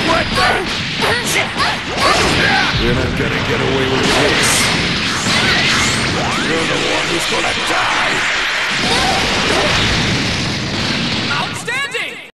What the? You're not gonna get away with this. You're the one who's gonna die.